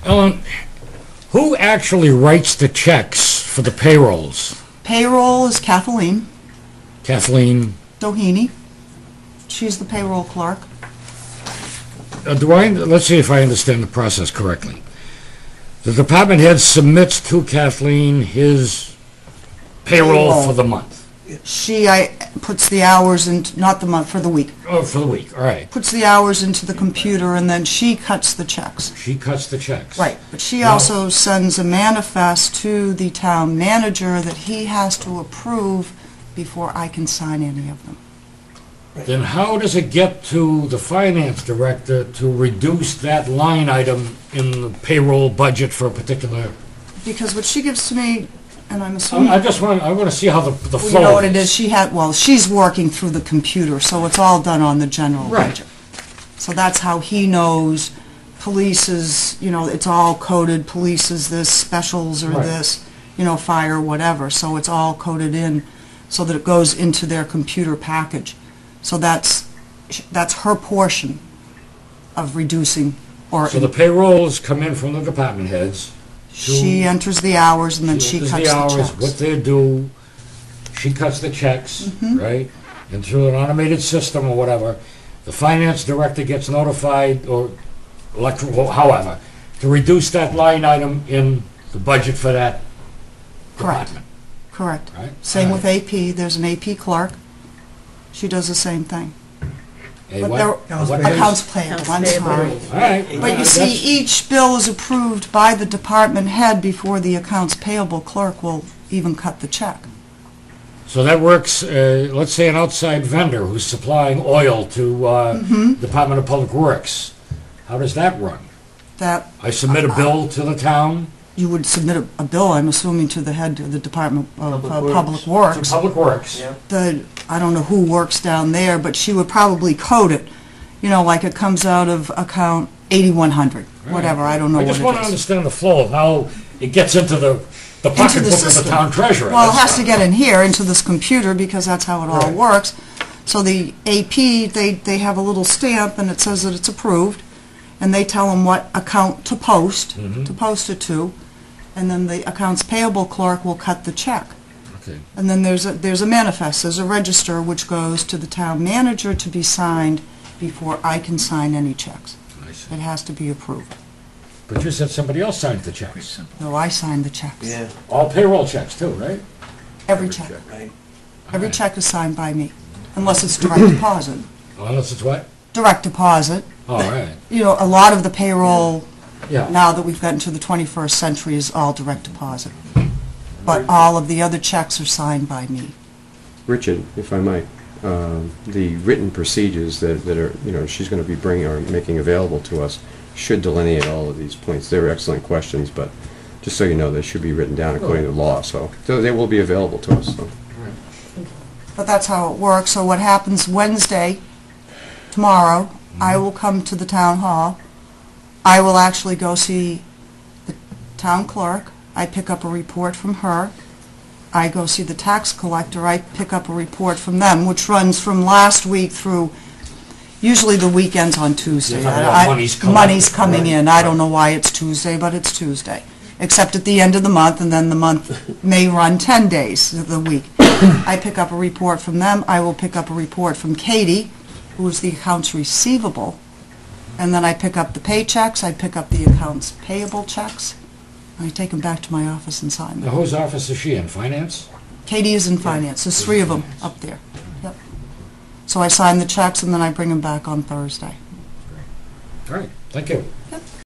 Ellen, who actually writes the checks for the payrolls? Payroll is Kathleen Kathleen? Doheny. She's the payroll clerk. Let's see if I understand the process correctly. The department head submits to Kathleen his payroll for the month. She puts the hours into, not the month, for the week. Oh, for the week, all right. Puts the hours into the computer, and then she cuts the checks. She cuts the checks. Right, but she Now- also sends a manifest to the town manager that he has to approve before I can sign any of them. Then how does it get to the finance director to reduce that line item in the payroll budget for a particular? Because what she gives to me, and I'm assuming... I want to see how the flow is. You know what it is, she's working through the computer, so it's all done on the general Right. budget. So that's how he knows police is, it's all coded, police is this, specials or Right. this, fire, whatever. So it's all coded in so that it goes into their computer package. So that's her portion of reducing, or So the payrolls come in from the department heads. she enters the hours and then she enters cuts the the hours, checks. what they're due, she cuts the checks, right? And through an automated system or whatever, the finance director gets notified, or however, to reduce that line item in the budget for that Correct. department. Correct. Right. Same All with AP, there's an AP clerk. She does the same thing. Hey, But what- they're what it is? accounts payable, I'm sorry. All right. But you see, that's- each bill is approved by the department head before the accounts payable clerk will even cut the check. So that works, let's say an outside vendor who's supplying oil to Department of Public Works. How does that run? That I submit a bill to the town, you would submit a bill, I'm assuming, to the head of the Department of Public to Works. Public Works. Yeah. I don't know who works down there, but she would probably code it, like it comes out of account 8100, whatever, I don't know I what just it want to is. understand the flow of how it gets into the pocketbook of the system. town treasurer. Well, it That's has to get in here, into this computer, because that's how it all Right. works. So the AP, they have a little stamp, and it says that it's approved, and they tell them what account to post it to, and then the accounts payable clerk will cut the check. Okay. And then there's a manifest, there's a register which goes to the town manager to be signed before I can sign any checks. I see. It has to be approved. But you said somebody else signed the checks. No, I sign the checks. Yeah, All payroll checks too, right? Every check. right. Every check is signed by me, unless it's direct deposit. Unless it's what? Direct deposit. All right. A lot of the payroll Yeah. now that we've gotten to the 21st century is all direct deposit. But all of the other checks are signed by me. Richard, if I might, the written procedures that are, she's going to be bringing or making available to us should delineate all of these points. They were excellent questions, but just so you know, they should be written down according to law, so they will be available to us. So. But that's how it works. So what happens Wednesday, tomorrow, I will come to the town hall. I will actually go see the town clerk. I pick up a report from her. I go see the tax collector. I pick up a report from them, which runs from last week through, usually the weekends on Tuesday. Yeah, money's collected, Money's coming right. in. I don't know why it's Tuesday, but it's Tuesday. Except at the end of the month, and then the month may run 10 days of the week. I pick up a report from them. I will pick up a report from Katie, who is the accounts receivable. And then I pick up the paychecks, I pick up the accounts payable checks, and I take them back to my office and sign Now, them. whose office is she in? Finance? Katie is in finance. There's 3 of them up there. Yep. So I sign the checks, and then I bring them back on Thursday. All right. Thank you. Yep.